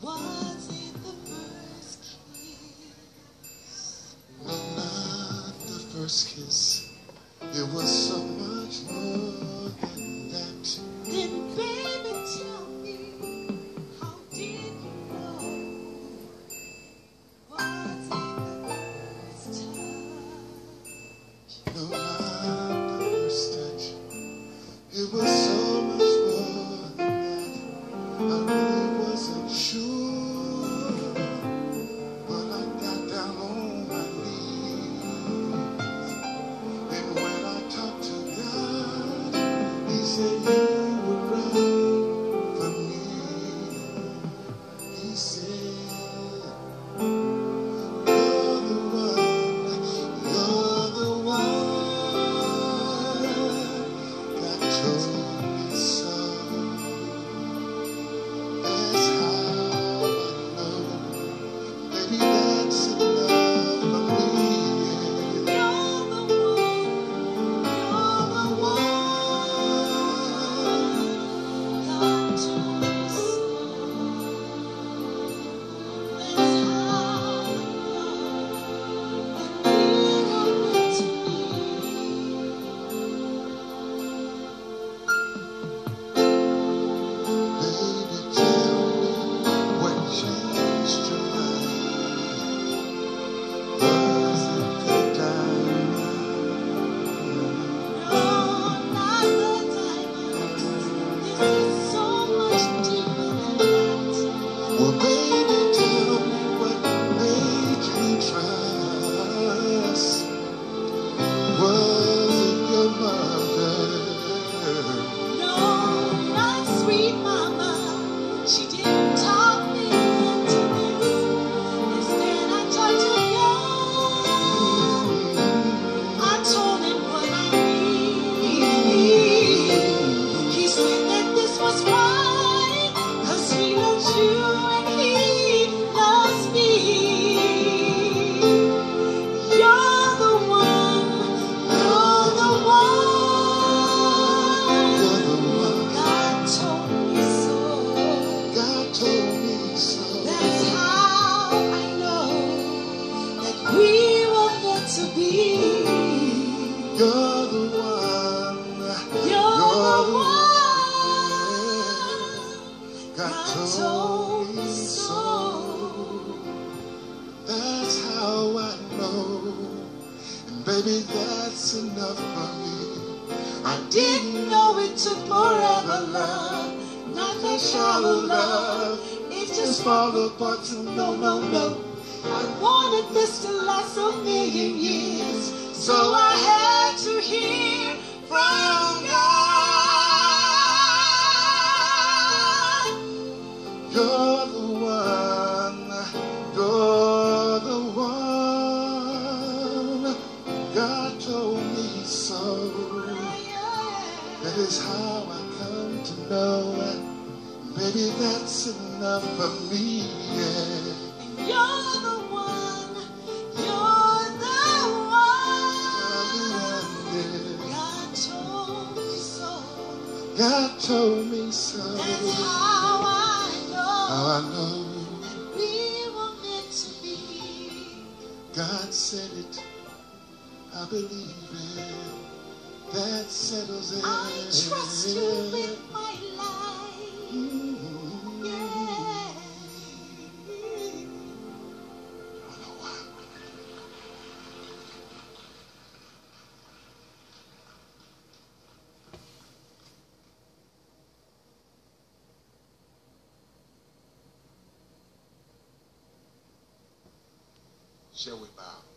Was it the first kiss? No, not the first kiss. It was so much more than that. Then baby, tell me, how did you know? Was it the first touch? No, not the first touch. It was so much more than that. I really wasn't sure, but I got down on my knees. And when I talked to God, He said you were right for me. He said, you're the one, you're the one. God told me so. That's how I know. Maybe that's enough for me. You're the one, you're the one. God told me so. That's how I know that we were meant to be. Baby, tell me what changed your mind. Was it the diamond? No, not the diamonds. This is so much deeper than that. Well, baby, tell me what made you trust. Was it your mother? No, not sweet mama. She didn't talk me into this. Instead, I talked to God. I told him what I need. He said that this was right, 'cause he loves you and he loves me. You're the one, you're the one. You're the one. God told me so. God told me so. That's how I know that we were meant to be. You're the one. You're the one. God God told told me me so. so. That's how I know. And baby, that's enough for me. I didn't know it took forever, love. Not that shallow love. It just fall apart to no, no, no. I wanted this to last a million years, so I had to hear from God. You're the one. You're the one. God told me so. That is how I come to know that. Baby, that's enough for me. Yeah. You're the one, you're the one. God told me so. God told me so. That's how I know How I know. that we were meant to be. God said it. I believe it. That settles it. I trust you with my life. Yeah. Shall we bow?